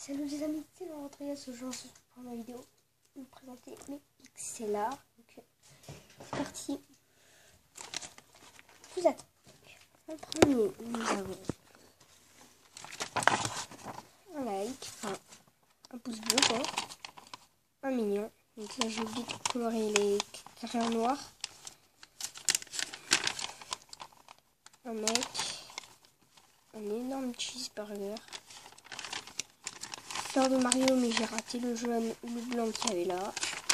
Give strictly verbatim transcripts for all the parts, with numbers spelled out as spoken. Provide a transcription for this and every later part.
Salut les amis, c'est Laurent Trias. Aujourd'hui, je vais prendre ma vidéo de vous présenter mes pixel art. Donc, c'est parti. Plus attends. En premier, nous avons un like, enfin un pouce bleu, quoi. Un mignon. Donc là, j'ai oublié de colorer les carrés en noir. Un mec. Un énorme cheeseburger. Fleur de Mario, mais j'ai raté le jaune ou le blanc qu'il y avait là.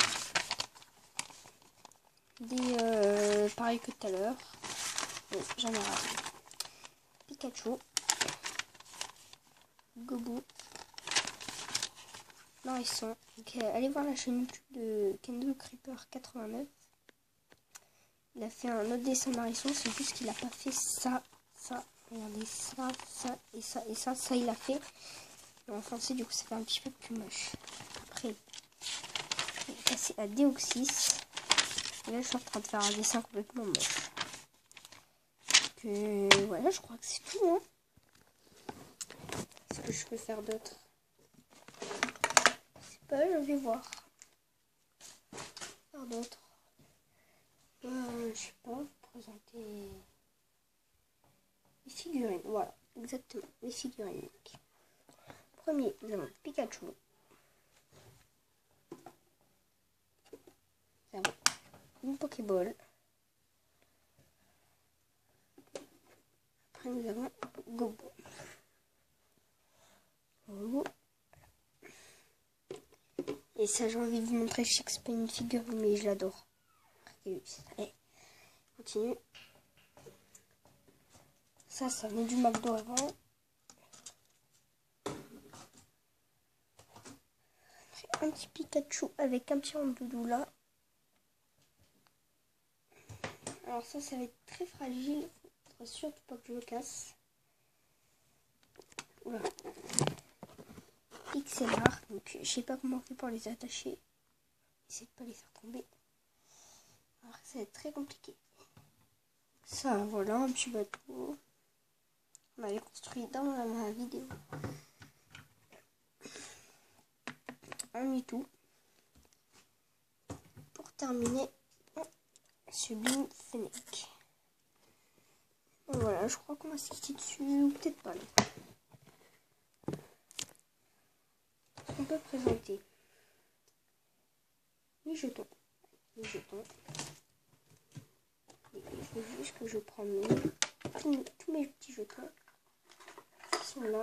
Des euh, pareil que tout à l'heure. Bon, j'en ai raté. Pikachu. Gobu. Nourrisson. Donc, euh, allez voir la chaîne YouTube de Kendo Creeper quatre-vingt-neuf. Il a fait un autre dessin Nourrisson, c'est juste qu'il a pas fait ça, ça. Regardez, ça, ça et ça et ça. Ça, il a fait. En français, du coup, ça fait un petit peu plus moche. Après, je vais passer à Deoxys. Et là, je suis en train de faire un dessin complètement moche. Donc, euh, voilà, je crois que c'est tout. Hein. Qu'est-ce que je peux faire d'autre? Je sais pas, je vais voir. Faire d'autre. Euh, je sais pas, vous présenter les figurines. Voilà, exactement, les figurines. Premier, nous avons Pikachu. Nous avons une Pokéball. Après, nous avons Gobu. Gobu. Et ça, j'ai envie de vous montrer. Je sais que c'est pas une figurine, mais je l'adore. Allez, continue. Ça, ça venait du McDo avant. Un petit Pikachu avec un petit doudou là. Alors ça, ça va être très fragile. Il faudra surtout pas que je le casse. Voilà. Pixel art. Donc je sais pas comment on fait pour les attacher. Essayez de pas les faire tomber. Alors ça va être très compliqué. Ça, voilà, un petit bateau. On avait construit dans ma vidéo. Un Mewtwo. Pour terminer, Sublime Fennec. Voilà, je crois qu'on va se quitter dessus, ou peut-être pas. On peut présenter les jetons. Les jetons. Et je veux juste que je prenne tous, tous mes petits jetons qui sont là.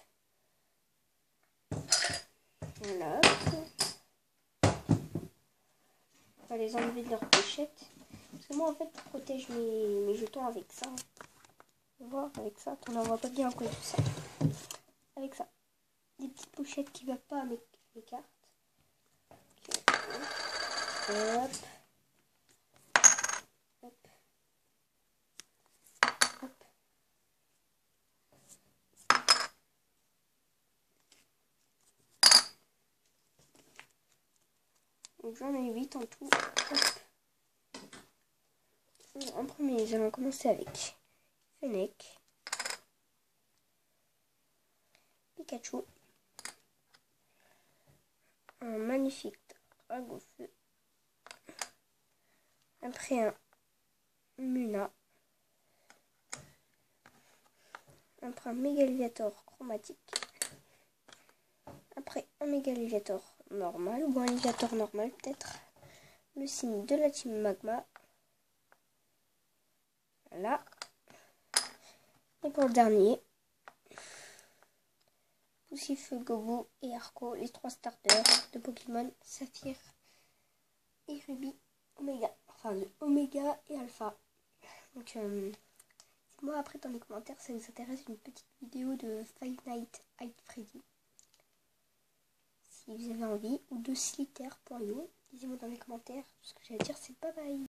Hop. Voilà. On va les enlever de leur pochette. Parce que moi, en fait, je protège mes, mes jetons avec ça. Vous voir avec ça, on n'en voit pas bien quoi tout ça. Avec ça. Des petites pochettes qui ne vont pas avec les cartes. Okay. Hop. Hop. Hop. Donc j'en ai huit en tout. Hop. En premier, nous allons commencer avec Fennec, Pikachu, un magnifique dragon feu, après un Muna, après un Mégalisator chromatique, après un Mégalisator normal, ou un Alligator normal peut-être, le signe de la team Magma, voilà, et pour le dernier, Poussifeu, Gobu et Arco, les trois starters de Pokémon Saphir et Ruby Omega, enfin de Omega et Alpha. Donc euh, dites-moi après dans les commentaires si ça vous intéresse une petite vidéo de Five Nights at Freddy, si vous avez envie, ou de Slither pour You. Dites-moi dans les commentaires. Ce que j'allais dire, c'est bye bye.